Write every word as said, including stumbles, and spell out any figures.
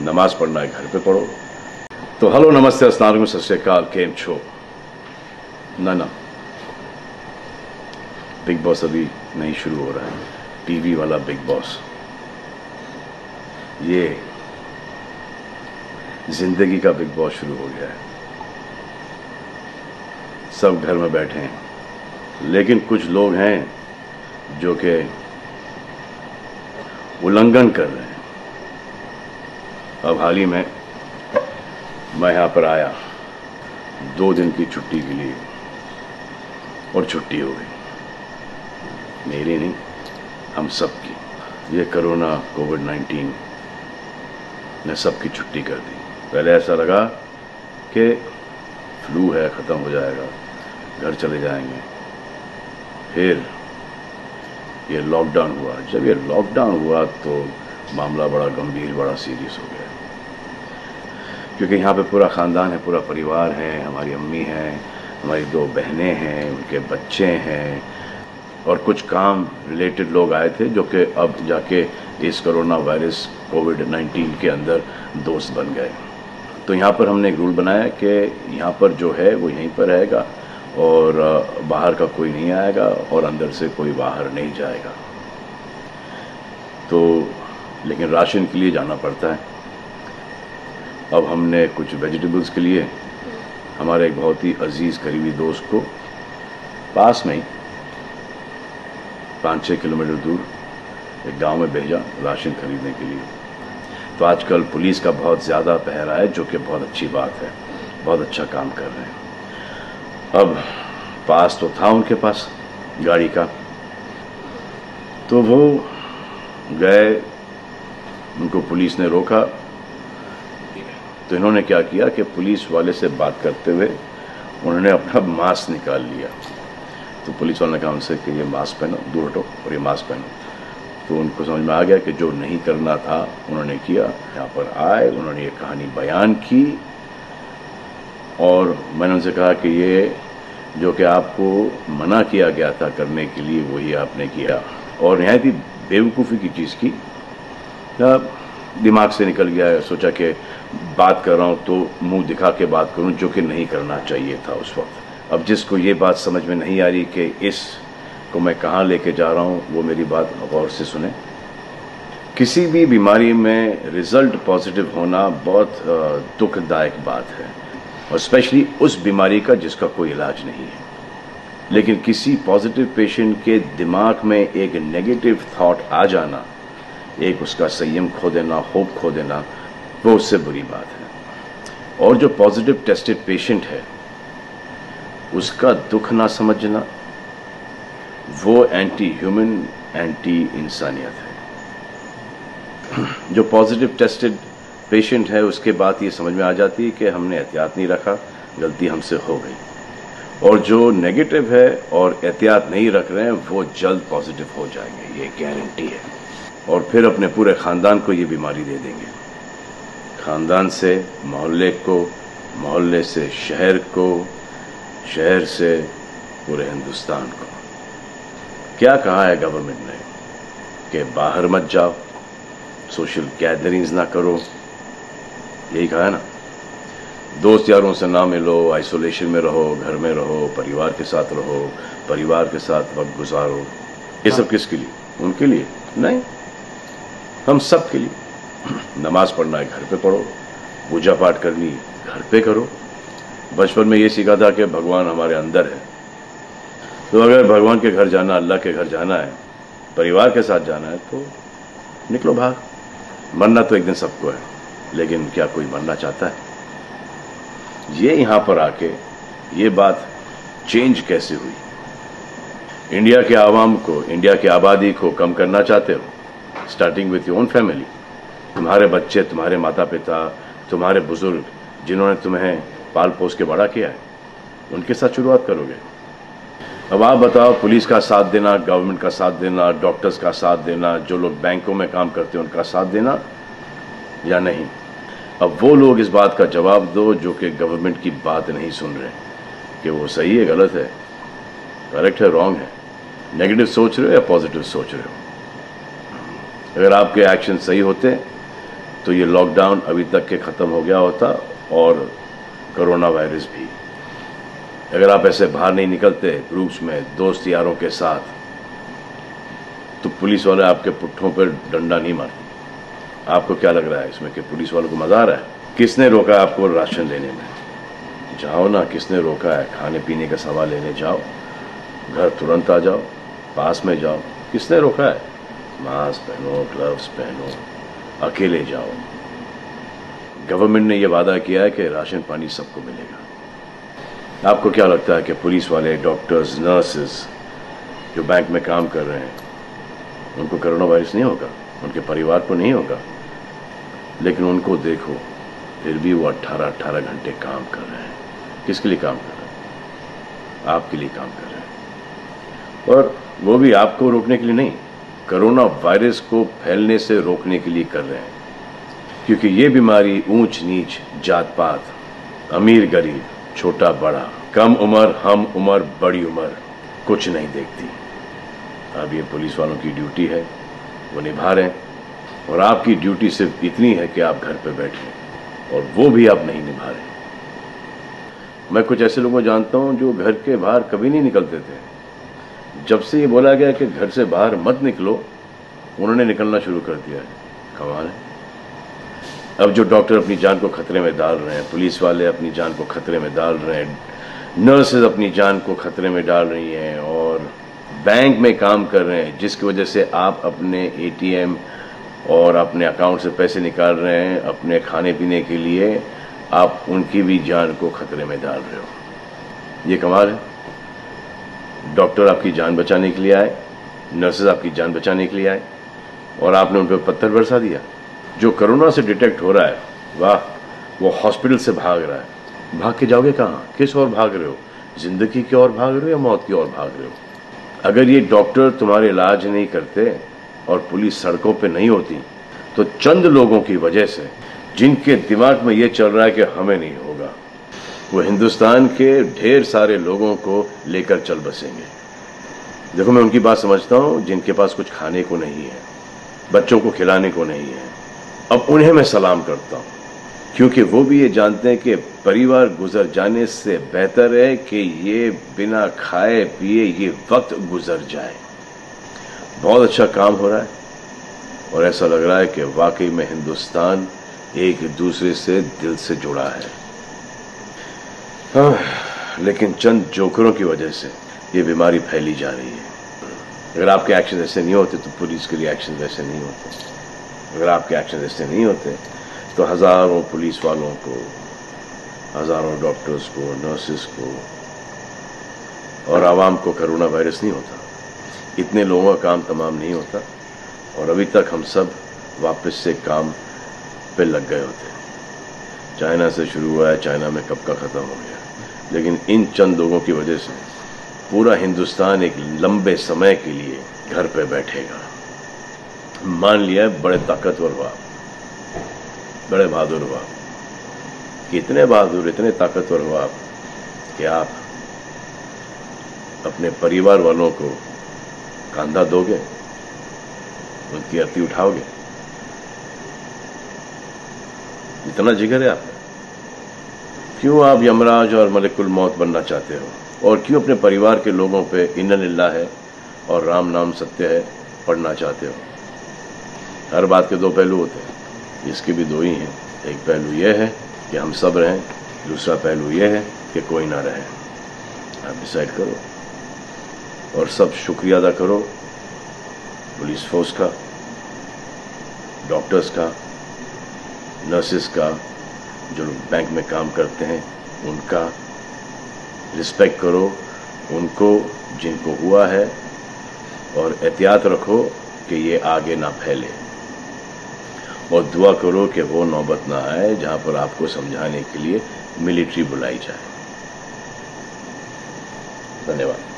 नमाज पढ़ना है घर पे पढ़ो। तो हेलो, नमस्ते, अस्सलाम वालेकुम, सत श्री अकाल, केम छो। ना ना बिग बॉस अभी नहीं शुरू हो रहा है। टीवी वाला बिग बॉस, ये जिंदगी का बिग बॉस शुरू हो गया है। सब घर में बैठे हैं, लेकिन कुछ लोग हैं जो कि उल्लंघन कर रहे हैं। अब हाल ही में मैं यहाँ पर आया दो दिन की छुट्टी के लिए, और छुट्टी हो गई। मेरी नहीं, हम सब की। ये कोरोना कोविड नाइन्टीन ने सबकी छुट्टी कर दी। पहले ऐसा लगा कि फ्लू है, ख़त्म हो जाएगा, घर चले जाएंगे। फिर ये लॉकडाउन हुआ। जब ये लॉकडाउन हुआ तो मामला बड़ा गंभीर, बड़ा सीरियस हो गया, क्योंकि यहाँ पे पूरा ख़ानदान है, पूरा परिवार है। हमारी अम्मी हैं, हमारी दो बहनें हैं, उनके बच्चे हैं, और कुछ काम रिलेटेड लोग आए थे जो कि अब जाके इस कोरोना वायरस कोविड नाइन्टीन के अंदर दोस्त बन गए। तो यहाँ पर हमने एक रूल बनाया कि यहाँ पर जो है वो यहीं पर रहेगा, और बाहर का कोई नहीं आएगा, और अंदर से कोई बाहर नहीं जाएगा। तो लेकिन राशन के लिए जाना पड़ता है। अब हमने कुछ वेजिटेबल्स के लिए हमारे एक बहुत ही अजीज़ करीबी दोस्त को पास में ही पाँच छः किलोमीटर दूर एक गांव में भेजा राशन खरीदने के लिए। तो आजकल पुलिस का बहुत ज़्यादा पहरा है, जो कि बहुत अच्छी बात है, बहुत अच्छा काम कर रहे हैं। अब पास तो था उनके पास गाड़ी का, तो वो गए, उनको पुलिस ने रोका। तो इन्होंने क्या किया कि पुलिस वाले से बात करते हुए उन्होंने अपना मास्क निकाल लिया। तो पुलिस वाले ने कहा उनसे कि ये मास्क पहनो, दूर हटो और ये मास्क पहनो। तो उनको समझ में आ गया कि जो नहीं करना था उन्होंने किया। यहाँ पर आए, उन्होंने ये कहानी बयान की, और मैंने उनसे कहा कि ये जो कि आपको मना किया गया था करने के लिए, वही आपने किया, और नहायत ही बेवकूफ़ी की चीज़ की। दिमाग से निकल गया। सोचा कि बात कर रहा हूँ तो मुंह दिखा के बात करूँ, जो कि नहीं करना चाहिए था उस वक्त। अब जिसको ये बात समझ में नहीं आ रही कि इस को मैं कहाँ लेके जा रहा हूँ, वो मेरी बात गौर से सुने। किसी भी बीमारी में रिजल्ट पॉजिटिव होना बहुत दुखदायक बात है, और स्पेशली उस बीमारी का जिसका कोई इलाज नहीं है। लेकिन किसी पॉजिटिव पेशेंट के दिमाग में एक नेगेटिव थॉट आ जाना, एक उसका संयम खो देना, होप खो देना, वो उससे बुरी बात है। और जो पॉजिटिव टेस्टेड पेशेंट है, उसका दुख ना समझना, वो एंटी ह्यूमन, एंटी इंसानियत है। जो पॉजिटिव टेस्टेड पेशेंट है, उसके बाद ये समझ में आ जाती है कि हमने एहतियात नहीं रखा, गलती हमसे हो गई। और जो नेगेटिव है और एहतियात नहीं रख रहे हैं, वो जल्द पॉजिटिव हो जाएंगे, ये गारंटी है। और फिर अपने पूरे ख़ानदान को ये बीमारी दे देंगे। ख़ानदान से मोहल्ले को, मोहल्ले से शहर को, शहर से पूरे हिंदुस्तान को। क्या कहा है गवर्नमेंट ने कि बाहर मत जाओ, सोशल गैदरिंग्स ना करो, यही कहा है ना। दोस्त यारों से ना मिलो, आइसोलेशन में रहो, घर में रहो, परिवार के साथ रहो, परिवार के साथ वक्त गुजारो। ये सब किसके लिए? उनके लिए नहीं, हम सब के लिए। नमाज पढ़ना है घर पे पढ़ो, पूजा पाठ करनी है घर पे करो। बचपन में ये सीखा था कि भगवान हमारे अंदर है, तो अगर भगवान के घर जाना, अल्लाह के घर जाना है, परिवार के साथ जाना है, तो निकलो बाहर। मरना तो एक दिन सबको है, लेकिन क्या कोई मरना चाहता है? ये यहाँ पर आके ये बात चेंज कैसे हुई? इंडिया के आवाम को, इंडिया की आबादी को कम करना चाहते हो? Starting with your own family. तुम्हारे बच्चे, तुम्हारे माता पिता, तुम्हारे बुजुर्ग, जिन्होंने तुम्हें पाल पोस के बड़ा किया है, उनके साथ शुरुआत करोगे। अब आप बताओ, पुलिस का साथ देना, गवर्नमेंट का साथ देना, डॉक्टर्स का साथ देना, जो लोग बैंकों में काम करते हैं उनका साथ देना या नहीं? अब वो लोग इस बात का जवाब दो जो कि गवर्नमेंट की बात नहीं सुन रहे, कि वो सही है, गलत है, करेक्ट है, रॉन्ग है, नेगेटिव सोच रहे हो या पॉजिटिव सोच रहे हो। अगर आपके एक्शन सही होते तो ये लॉकडाउन अभी तक के ख़त्म हो गया होता और कोरोना वायरस भी। अगर आप ऐसे बाहर नहीं निकलते ग्रुप्स में दोस्त यारों के साथ, तो पुलिस वाले आपके पुट्ठों पर डंडा नहीं मारते। आपको क्या लग रहा है इसमें कि पुलिस वालों को मजा आ रहा है? किसने रोका आपको राशन लेने में? जाओ ना, किसने रोका है? खाने पीने का सामान लेने जाओ, घर तुरंत आ जाओ, पास में जाओ, किसने रोका है? मास्क पहनो, ग्लव्स पहनो, अकेले जाओ। गवर्नमेंट ने यह वादा किया है कि राशन पानी सबको मिलेगा। आपको क्या लगता है कि पुलिस वाले, डॉक्टर्स, नर्सेस जो बैंक में काम कर रहे हैं, उनको कोरोना वायरस नहीं होगा? उनके परिवार को नहीं होगा? लेकिन उनको देखो, फिर भी वो अट्ठारह अट्ठारह घंटे काम कर रहे हैं। किसके लिए काम कर रहे हैं? आपके लिए काम कर रहे हैं। और वो भी आपको रोकने के लिए नहीं, कोरोना वायरस को फैलने से रोकने के लिए कर रहे हैं। क्योंकि ये बीमारी ऊंच नीच, जात पात, अमीर गरीब, छोटा बड़ा, कम उम्र, हम उम्र, बड़ी उम्र कुछ नहीं देखती। अब ये पुलिस वालों की ड्यूटी है, वो निभा रहे हैं। और आपकी ड्यूटी सिर्फ इतनी है कि आप घर पे बैठे, और वो भी आप नहीं निभा रहे। मैं कुछ ऐसे लोगों को जानता हूं जो घर के बाहर कभी नहीं निकलते थे। जब से ये बोला गया कि घर से बाहर मत निकलो, उन्होंने निकलना शुरू कर दिया है। कमाल है। अब जो डॉक्टर अपनी जान को खतरे में डाल रहे हैं, पुलिस वाले अपनी जान को खतरे में डाल रहे हैं, नर्सेज अपनी जान को खतरे में डाल रही हैं, और बैंक में काम कर रहे हैं, जिसकी वजह से आप अपने एटीएम और अपने अकाउंट से पैसे निकाल रहे हैं अपने खाने पीने के लिए, आप उनकी भी जान को खतरे में डाल रहे हो। ये कमाल है। डॉक्टर आपकी जान बचाने के लिए आए, नर्सेज आपकी जान बचाने के लिए आए, और आपने उन पर पत्थर बरसा दिया। जो कोरोना से डिटेक्ट हो रहा है, वाह, वो हॉस्पिटल से भाग रहा है। भाग के जाओगे कहाँ? किस ओर भाग रहे हो? जिंदगी की ओर भाग रहे हो या मौत की ओर भाग रहे हो? अगर ये डॉक्टर तुम्हारे इलाज नहीं करते और पुलिस सड़कों पे नहीं होती, तो चंद लोगों की वजह से, जिनके दिमाग में ये चल रहा है कि हमें नहीं होगा, वो हिंदुस्तान के ढेर सारे लोगों को लेकर चल बसेंगे। देखो, मैं उनकी बात समझता हूँ जिनके पास कुछ खाने को नहीं है, बच्चों को खिलाने को नहीं है। अब उन्हें मैं सलाम करता हूँ, क्योंकि वो भी ये जानते हैं कि परिवार गुजर जाने से बेहतर है कि ये बिना खाए पिए ये वक्त गुजर जाए। बहुत अच्छा काम हो रहा है, और ऐसा लग रहा है कि वाकई में हिंदुस्तान एक दूसरे से दिल से जुड़ा है। हाँ, लेकिन चंद जोकरों की वजह से ये बीमारी फैली जा रही है। अगर आपके एक्शन ऐसे नहीं होते तो पुलिस के लिए एक्शन वैसे नहीं होते। अगर आपके एक्शन ऐसे नहीं होते तो हजारों पुलिस वालों को, हजारों डॉक्टर्स को, नर्सेस को और आवाम को कोरोना वायरस नहीं होता। इतने लोगों का काम तमाम नहीं होता, और अभी तक हम सब वापस से काम पे लग गए होते। चाइना से शुरू हुआ है, चाइना में कब का ख़त्म हो गया। लेकिन इन चंद लोगों की वजह से पूरा हिंदुस्तान एक लंबे समय के लिए घर पे बैठेगा। मान लिया बड़े ताकतवर हुआ, बड़े बहादुर हुआ, कितने बहादुर, इतने ताकतवर हुआ आप कि आप अपने परिवार वालों को कंधा दोगे, उनकी अर्थी उठाओगे। इतना जिगर है आप? क्यों आप यमराज और मलिकुल मौत बनना चाहते हो? और क्यों अपने परिवार के लोगों पे इन्ना लिल्लाह है और राम नाम सत्य है पढ़ना चाहते हो? हर बात के दो पहलू होते हैं, इसके भी दो ही हैं। एक पहलू यह है कि हम सब रहें, दूसरा पहलू यह है कि कोई ना रहे। आप डिसाइड करो, और सब शुक्रिया अदा करो पुलिस फोर्स का, डॉक्टर्स का, नर्सेस का, जो लोग बैंक में काम करते हैं उनका रिस्पेक्ट करो, उनको जिनको हुआ है, और एहतियात रखो कि ये आगे ना फैले, और दुआ करो कि वो नौबत ना आए जहां पर आपको समझाने के लिए मिलिट्री बुलाई जाए। धन्यवाद।